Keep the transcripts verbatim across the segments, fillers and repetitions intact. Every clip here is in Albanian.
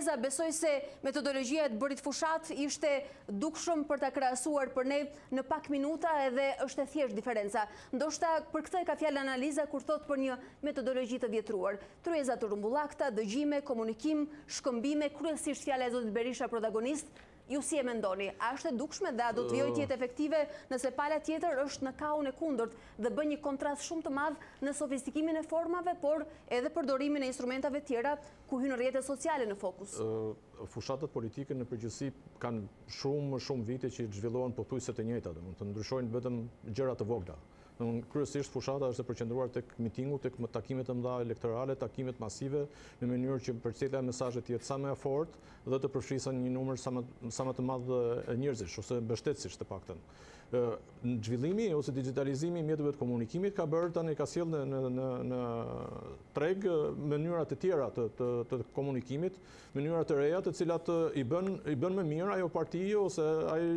Tereza, besoj se metodologjia e të bërit fushat ishte dukshëm për ta krahasuar për ne në pak minuta edhe është e thjesht diferenca. Ndoshta për këtë e ka fjalë analiza kur thot për një metodologji të vjetruar. Tryeza të rrumbullakta, dëgjime, komunikim, shkëmbime, kryesisht fjala e zotit Berisha protagonist. Ju si e mendoni? A është e dukshme dhe a do të vijojë të jetë efektive nëse pala tjetër është në kaun e kundërt dhe bën një kontrast shumë të madh në sofistikimin e formave, por edhe përdorimin e instrumentave tjera ku hyn rrjetet sociale në fokus? Fushatët politike në përgjithësi kanë shumë shumë vite që zhvillohen pothuajse të njëjta, domethënë ndryshojnë vetëm gjëra të vogla. Kryesisht fushata është e përqendruar tek mitingu, tek takimet e mëdha elektorale, takimet masive, në mënyrë që përcjellja e mesazhet të jetë sa më e fortë dhe të përfshisën një numër sa më sa më të madh njerëzish ose mbështetësish të paktën. Në zhvillimi ose digitalizimi i mjeteve të komunikimit ka bërë tani ka sjell në në në, në treg mënyra të tjera të, të, të komunikimit, mënyra të reja të cilat i bën i bën më mirë ajo parti ose ai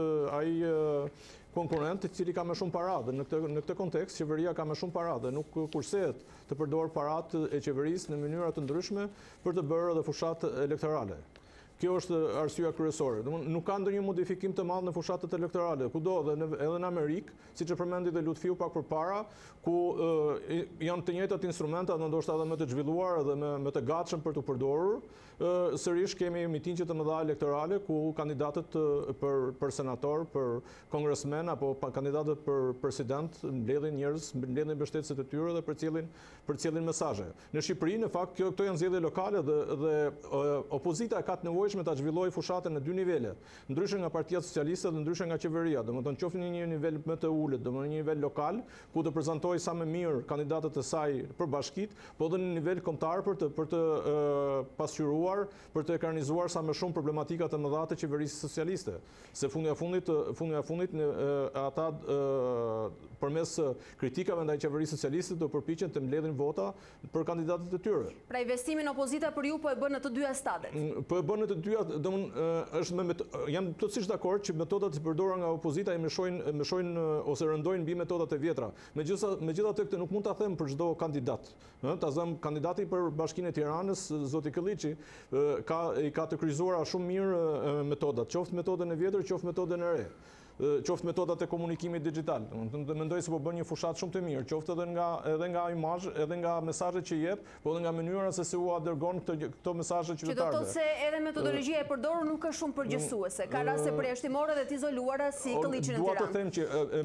ai konkurrent i cili ka më shumë para dhe në këtë në këtë kontekst qeveria ka më shumë para dhe nuk kursehet të përdor paratë e qeverisë në mënyra të ndryshme për të bërë edhe fushat elektorale. Kjo është arsyeja kryesore. Nuk ka ndonjë modifikim të madh në fushatët elektorale, kudo edhe edhe në Amerikë, siç e përmendi dhe Lutfiu pak përpara, ku e, janë të njëjtat instrumenta, ndoshta edhe më të zhvilluar dhe më, më të gatshëm për të përdorur. E, sërish kemi mitingje të mëdha elektorale ku kandidatët për për senator, për kongresmen apo pa, kandidatët për president mbledhin njerëz, mbledhin mbështetësit e tyre dhe përcjellin përcjellin mesazhe. Në Shqipëri në fakt kjo, këto janë zgjedhje lokale dhe dhe e, opozita ka të nevojshme ta zhvillojë fushatën në dy nivele, ndryshe nga Partia Socialiste dhe ndryshe nga qeveria, domethënë qoftë në një nivel më të ulët, domethënë një nivel lokal, ku të prezantojë sa më mirë kandidatët e saj për bashkitë, po edhe në nivel kombëtar për të për të uh, pasqyruar, për të ekranizuar sa më shumë problematikat e mëdha të qeverisë socialiste. Se fundi i fundit, fundi i fundit uh, ata uh, përmes kritikave ndaj qeverisë socialiste do përpiqen të mbledhin vota për kandidatët e tyre. Pra investimin opozita për ju po e bën në të dyja stadet. Po e bën në të dyja, domthon është me jam plotësisht dakord që metodat që përdora nga opozita i mëshojnë mëshojnë ose rëndojnë mbi metodat e vjetra. Megjithatë, megjithatë këtë nuk mund ta them për çdo kandidat. Ëh, ta them kandidati për Bashkinë e Tiranës, zoti Kılliçi, ka i ka të kryqëzuara shumë mirë metodat, qoftë metodën e vjetër, qoftë metodën e re. Qoftë metodat e komunikimit digital. Mendoj se po bën një fushat shumë të mirë, qoftë edhe nga edhe nga imazh, edhe nga mesazhet që jep, po edhe nga mënyra se si u dërgon këto këto mesazhe qytetarëve. Që do të thotë se edhe metodologjia e përdorur nuk është shumë përgjithësuese. Ka raste përjashtimore dhe të izoluara si Kılliçin në Tiranë. Dua të them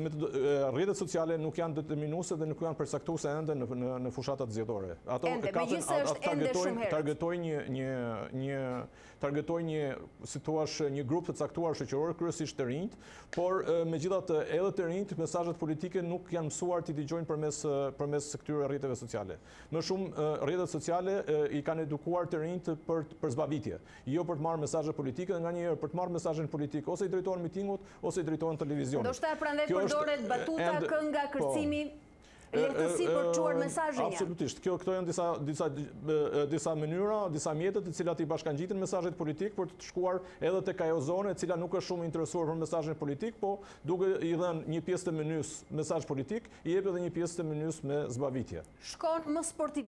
që rrjetet sociale nuk janë determinuese dhe nuk janë përcaktuese ende në në, në fushatat zgjedhore. Ato targetojnë targetojnë një një një targetojnë një si thua një grup të caktuar shoqëror, kryesisht të rinjt, por megjithatë edhe të rinjt mesazhet politike nuk janë mësuar të dëgjojnë përmes përmes këtyre rrjeteve sociale. Më shumë rrjetet sociale i kanë edukuar të rinjt për për zbavitje, jo për të marrë mesazhe politike dhe nganjëherë për të marrë mesazhin politik ose i drejtohen mitingut ose i drejtohen televizionit. Ndoshta prandaj përdoret batuta, kënga, kërcimi. Lehtësi për të çuar mesazhin. Absolutisht. Kjo këto janë disa disa disa mënyra, disa mjete të cilat i bashkangjitin mesazhet politik për të shkuar edhe tek ajo zonë e cila nuk është shumë interesuar për mesazhin politik, po duke i dhënë një pjesë të menys mesazh politik, i jep edhe një pjesë të menys me zbavitje. Shkon më sportiv.